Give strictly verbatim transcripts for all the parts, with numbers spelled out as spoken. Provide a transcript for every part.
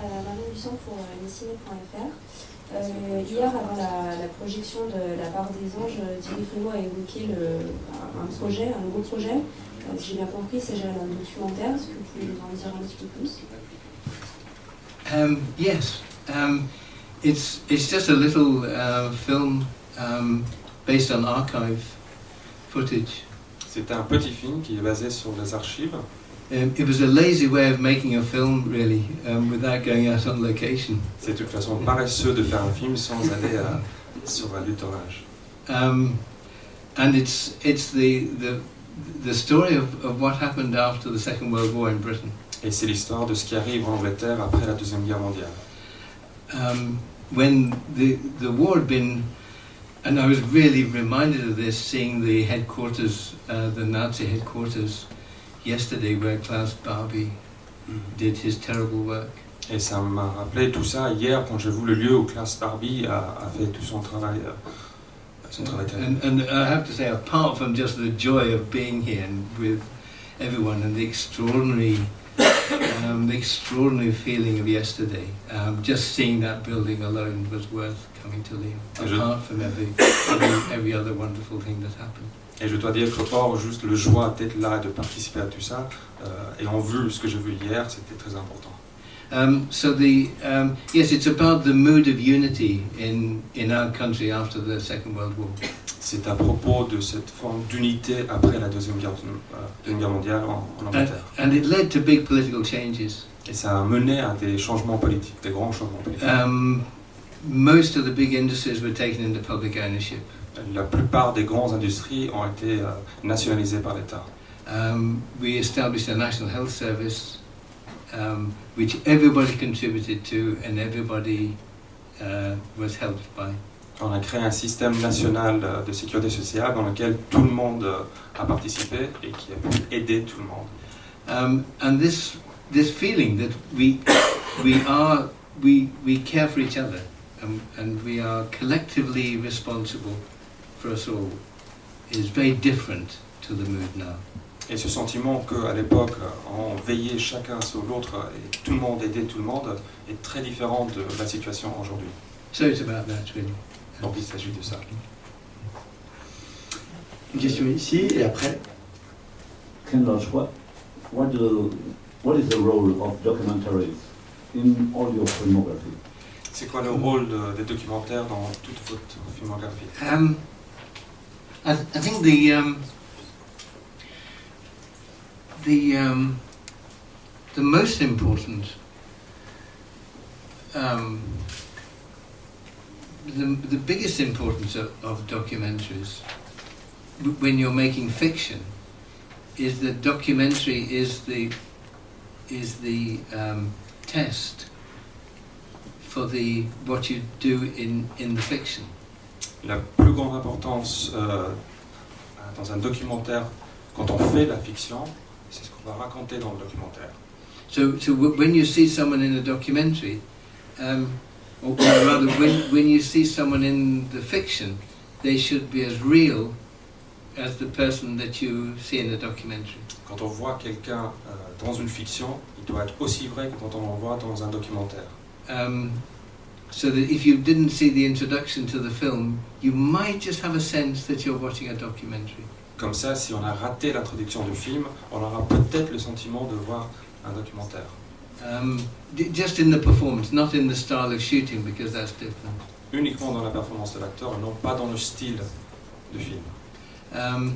Euh, Marion Lucien pour euh, Ciné point F R. Euh, hier, avant la, la projection de La Part des Anges, Thierry Frémaux a évoqué le, un, un projet, un nouveau projet. Euh, si j'ai bien compris, il s'agit d'un documentaire. Est-ce que vous pouvez nous en dire un petit peu plus? Um, yes, um, it's it's just a little uh, film um, based on archive footage. C'est un petit film qui est basé sur les archives. Um, it was a lazy way of making a film, really, um, without going out on location. C'est une façon paresseuse de faire un film sans aller à, sur un lieu de tournage. Um, and it's it's the the the story of, of what happened after the Second World War in Britain. Et c'est l'histoire de ce qui arrive en Angleterre après la Deuxième Guerre mondiale. Um, when the the war had been, and I was really reminded of this seeing the headquarters, uh, the Nazi headquarters, yesterday, where Klaus Barbie did his terrible work. Et ça m'a rappelé tout ça hier quand j'ai vu le lieu où Klaus Barbie a, a fait tout son travail, euh, son travail terrible. And, and I have to say, apart from just the joy of being here and with everyone and the extraordinary, um, the extraordinary feeling of yesterday, um, just seeing that building alone was worth coming to Lyon. Apart from every, every, every other wonderful thing that happened. Et je dois dire que hors juste le joie d'être là, de participer à tout ça, euh, et en vue ce que j'ai vu hier, c'était très important. Um, so the um, yes, it's about the mood of unity in in our country after the Second World War. C'est à propos de cette forme d'unité après la Deuxième Guerre, euh, Deuxième Guerre mondiale en, en Angleterre. And, and it led to big political changes. Et ça a mené à des changements politiques, des grands changements politiques. Um, most of the big industries were taken into public ownership. La plupart des grandes industries ont été euh, nationalisées par l'État. Um, we established a National Health Service, um, which everybody contributed to and everybody uh, was helped by. On a créé un système national de sécurité sociale dans lequel tout le monde a participé et qui a pu aider tout le monde. Um, and this this feeling that we we are we we care for each other and, and we are collectively responsible for us all is very different to the mood now. Et ce sentiment qu'à l'époque on veillait chacun sur l'autre et tout le monde aidait tout le monde est très différent de la situation aujourd'hui. So it's about that really. Donc il s'agit de ça. Une question ici et après. Ken Loach, what, what, do, what is the role of documentaries in all your filmography? C'est quoi le rôle de, des documentaires dans toute votre filmographie? Um, I, th I think the um, the um, the most important um, the the biggest importance of, of documentaries when you're making fiction is that documentary is the is the um, test for the what you do in in the fiction. La plus grande importance euh, dans un documentaire, quand on fait la fiction, c'est ce qu'on va raconter dans le documentaire. So, so w when you see someone in a documentary, um, or, or rather, when when you see someone in the fiction, they should be as real as the person that you see in the documentary. Quand on voit quelqu'un euh, dans une fiction, il doit être aussi vrai que quand on le voit dans un documentaire. Um, so that if you didn't see the introduction to the film, you might just have a sense that you're watching a documentary. Comme ça, si on a raté l'introduction du film, on aura peut-être le sentiment de voir un documentaire. Um, just in the performance, not in the style of shooting, because that's different. Uniquement dans la performance de l'acteur, non pas dans le style du film. Um,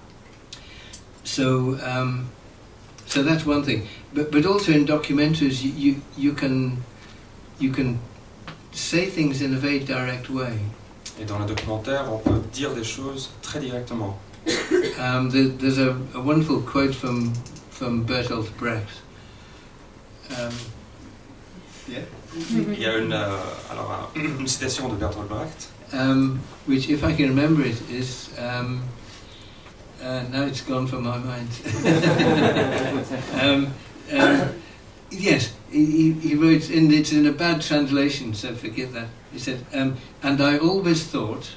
so, um, so that's one thing. But but also in documentaries, you you, you can you can say things in a very direct way. Et dans le documentaire, on peut dire des choses très directement. Um, there, there's a, a wonderful quote from from Bertolt Brecht. Um, yeah. Il y a une, euh, alors, un, une citation de Bertolt Brecht. Um, which, if I can remember it, is um, uh, now it's gone from my mind. um, um, yes, he, he wrote, and it's in a bad translation, so forget that. He said, um, "And I always thought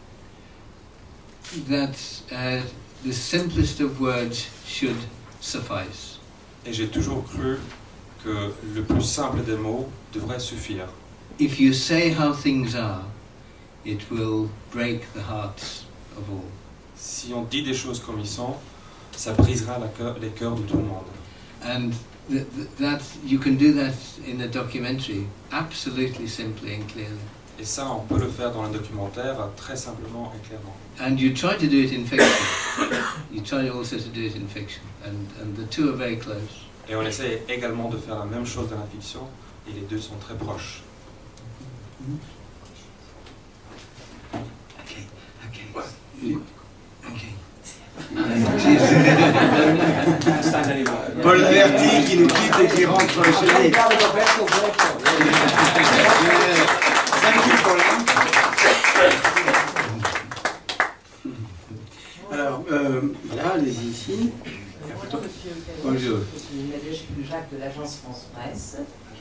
that uh, the simplest of words should suffice." Et j'ai toujours cru que le plus simple des mots devrait suffire. If you say how things are, it will break the hearts of all. Si on dit des choses comme ils sont, ça brisera la cœur, les cœurs de tout le monde. And th th that you can do that in a documentary, absolutely simply and clearly. Et ça, on peut le faire dans un documentaire très simplement et clairement. And you try to do it in fiction. You try also to do it in fiction, and and the two are very close. Et on essaie également de faire la même chose dans la fiction, et les deux sont très proches. Okay, okay, okay. Paul Laverty qui nous quitte et qui rentre chez lui. Thank you, Paul. Alors, euh, voilà, allez-y ici. Bonjour. Je suis Nadège Jacques de l'agence France Presse,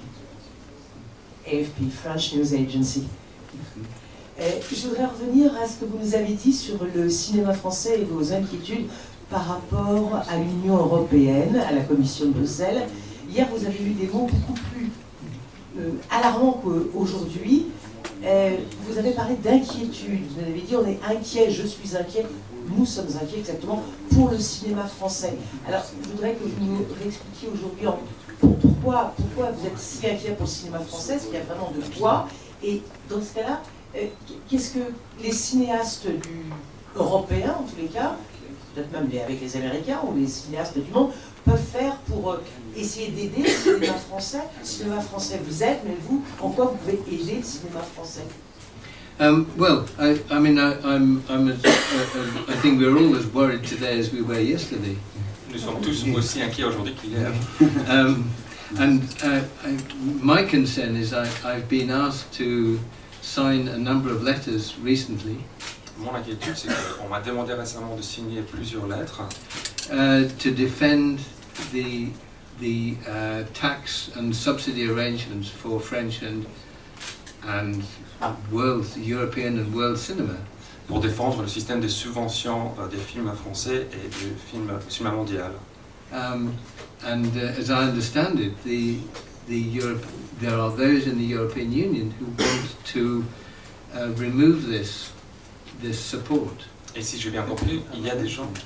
A F P, French News Agency. Euh, je voudrais revenir à ce que vous nous avez dit sur le cinéma français et vos inquiétudes par rapport à l'Union européenne, à la Commission de Bruxelles. Hier, vous avez eu des mots beaucoup plus euh, alarmants qu'aujourd'hui. Euh, vous avez parlé d'inquiétude. Vous avez dit on est inquiet, je suis inquiet. Nous sommes inquiets exactement pour le cinéma français. Alors, je voudrais que vous nous réexpliquiez aujourd'hui en, pourquoi, pourquoi vous êtes si inquiet pour le cinéma français, est-ce qu'il y a vraiment de quoi? Et dans ce cas-là, euh, qu'est-ce que les cinéastes du, européens, en tous les cas, peut-être même les, avec les Américains ou les cinéastes du monde, peuvent faire pour euh, essayer d'aider le cinéma français? Le cinéma français, vous êtes, mais vous, en quoi vous pouvez aider le cinéma français? Um, well, I, I mean, I, I'm, I'm as, uh, uh, I think we're all as worried today as we were yesterday. Nous sommes tous aussi inquiets aujourd'hui qu'hier. Um, and uh, I, my concern is I, I've been asked to sign a number of letters recently. Mon inquiétude, c'est qu'on m'a demandé récemment de signer plusieurs lettres uh, to defend the the uh, tax and subsidy arrangements for French and and world European and world cinema. pour défendre le système des subventions euh, des films français et du film cinéma mondial. Um, and uh, as I understand it, the the Europe there are those in the European Union who want to uh, remove this this support. Et si j'ai bien compris, il y a des gens,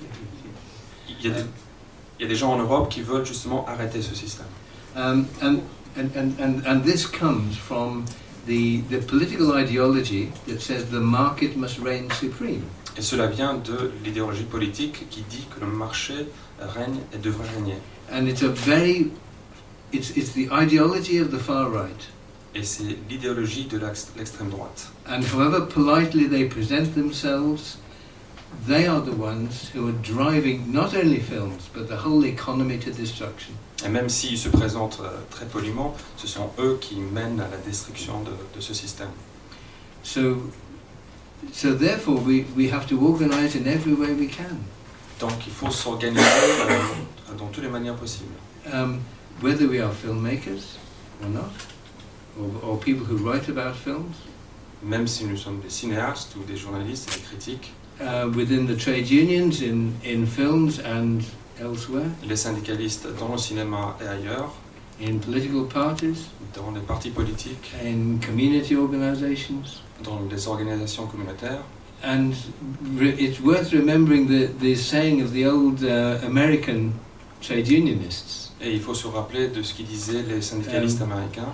il y a des, il y a des gens en Europe qui veulent justement arrêter ce système. Um, and, and, and, and, and this comes from the, the political ideology that says the market must reign supreme. Et cela vient de l'idéologie politique qui dit que le marché règne et devrait régner. And it's a very, it's, it's the ideology of the far right. Et c'est l'idéologie de l'extrême droite. And however politely they present themselves, they are the ones who are driving not only films, but the whole economy to destruction. Et même s'ils se présentent euh, très poliment, ce sont eux qui mènent à la destruction de, de ce système. So, so therefore we, we have to organize in every way we can. Donc il faut s'organiser euh, dans toutes les manières possibles. Um, whether we are filmmakers or not, or, or people who write about films, Même si nous sommes des cinéastes ou des journalistes et des critiques, uh, within the trade unions, in, in films and elsewhere, les syndicalistes dans le cinéma et ailleurs, in political parties, dans les partis politiques, in community organizations. dans les organisations communautaires. And re it's worth remembering the, the saying of the old uh, American trade unionists. Et il faut se rappeler de ce qu'ils disaient les syndicalistes Um, américains.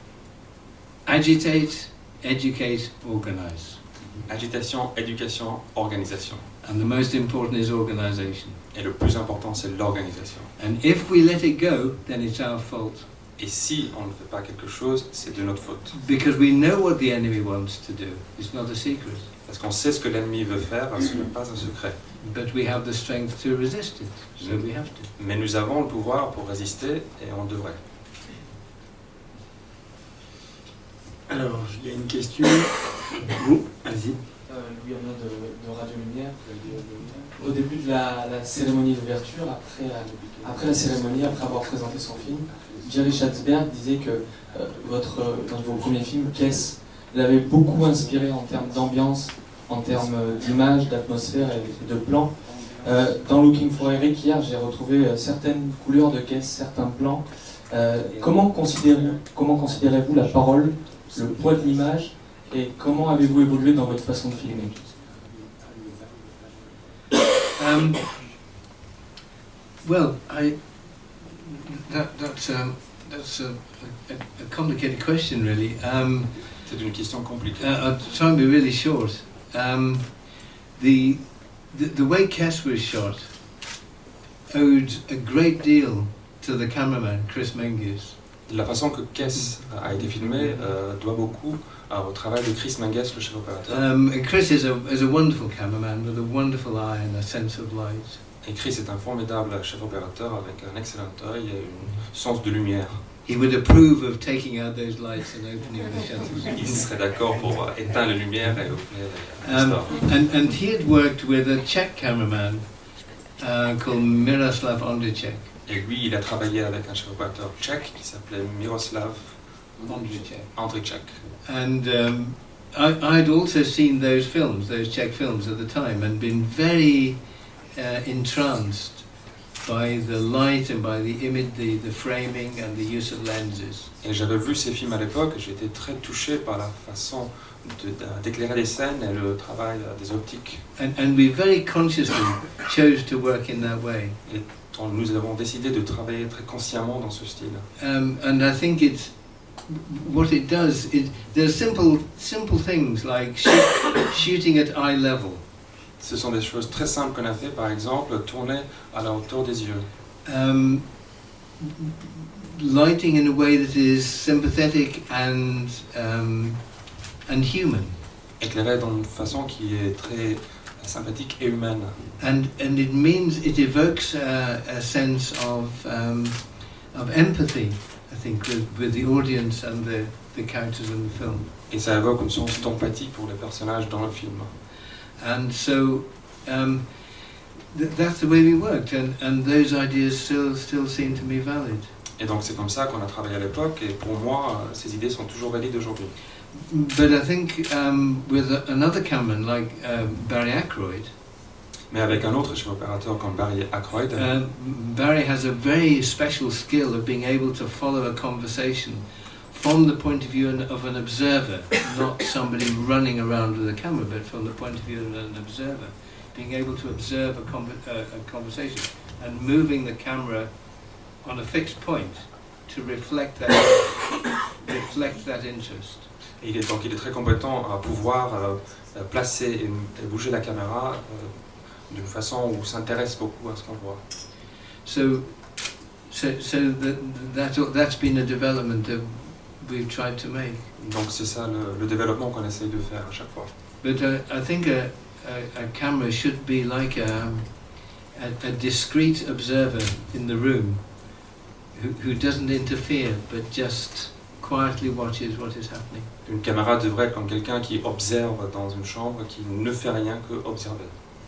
Agitate, educate, organize. Agitation, éducation, organisation. And the most important is organization. Et le plus important, c'est l'organisation. And if we let it go, then it's our fault. Et si on ne fait pas quelque chose, c'est de notre faute. Because we know what the enemy wants to do. It's not a secret. Parce qu'on sait ce que l'ennemi veut faire, ce n'est pas un secret. But we have the strength to resist it. So we have to. Mais nous avons le pouvoir pour résister et on devrait. Alors, il y a une question. Vous, allez-y. Euh, Louis Amin de, de Radio Lumière. Au début de la, la cérémonie d'ouverture, après, la- après la cérémonie, après avoir présenté son film, Jerry Schatzberg disait que euh, votre, euh, dans vos premiers films, Kess, l'avait beaucoup inspiré en termes d'ambiance, en termes euh, d'image, d'atmosphère et de plans. Euh, dans Looking for Eric, hier, j'ai retrouvé euh, certaines couleurs de Kess, certains plans. Euh, comment considérez, comment considérez-vous la parole, le poids de l'image, et comment avez-vous évolué dans votre façon de filmer? Um, well, I, that, that's, um, that's a, a, a complicated question, really. Um, C'est une question compliquée. uh, I'll try and be really short. Um, the, the, the way Kes was shot owed a great deal to the cameraman, Chris Menges. La façon que Kes a été filmé euh, doit beaucoup au travail de Chris Menges, le chef opérateur. Um, and Chris is a, is a wonderful cameraman with a wonderful eye and a sense of light. Et Chris est un formidable chef opérateur avec un excellent œil et un sens de lumière. He would approve of taking out those lights and opening the shutters. Il serait d'accord pour éteindre les lumières et ouvrir les Um, stores. and, and he had worked with a Czech cameraman uh, called Miroslav Ondřiček. Et lui, il a travaillé avec un chef opérateur tchèque qui s'appelait Miroslav Ondřiček. Ondřiček. And um, I, I'd also seen those films, those Czech films at the time, and been very uh, entranced by the light and by the image, the, the framing and the use of lenses. Et j'avais vu ces films à l'époque et j'étais très touché par la façon de- de- d'éclairer les scènes et le travail des optiques. And, and we very consciously chose to work in that way. Et donc, nous avons décidé de travailler très consciemment dans ce style. Um, and I think it's what it does. It there's simple simple things like shoot, shooting at eye level, Ce sont des choses très simples qu'on a fait, par exemple, tourner à la hauteur des yeux. um, lighting in a way that is sympathetic and um, and human, Éclairer dans une façon qui est très sympathique et humaine. and and it means it evokes a, a sense of um, of empathy. I think with, with the audience and the, the characters in the film. Et ça évoque une sorte d'empathie pour les personnages dans le film. And so um, th- that's the way we worked, and, and those ideas still still seem to me valid. Et donc c'est comme ça qu'on a travaillé à l'époque, et pour moi, euh, ces idées sont toujours valides aujourd'hui. But I think um, with a, another cameraman like um, Barry Ackroyd, Mais avec un autre chef opérateur comme Barry Ackroyd, um, Barry has a very special skill of being able to follow a conversation from the point of view of an observer, not somebody running around with a camera, but from the point of view of an observer, being able to observe a, con- uh, a conversation and moving the camera on a fixed point to reflect that reflect that interest. il est, donc il est très compétent à pouvoir euh, placer et, et bouger la caméra euh, d'une façon où s'intéresse beaucoup à ce qu'on voit. So, so, so that, that that's been a development that we've tried to make. Donc c'est ça le, le développement qu'on essaye de faire à chaque fois. But uh, I think a, a, a camera should be like a, a, a discreet observer in the room who, who doesn't interfere but just quietly watches what is happening. Une caméra devrait être comme quelqu'un qui observe dans une chambre, qui ne fait rien que observer.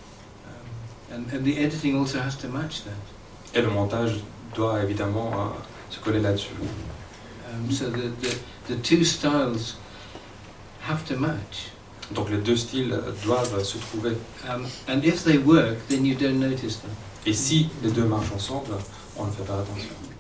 Um, and, and the editing also has to match that. Et le montage doit évidemment euh, se coller là-dessus. Um, so the, the, the two styles have to match. Donc les deux styles doivent se trouver. Um, and if they work, then you don't notice them. Et si les deux marchent ensemble, on ne fait pas attention.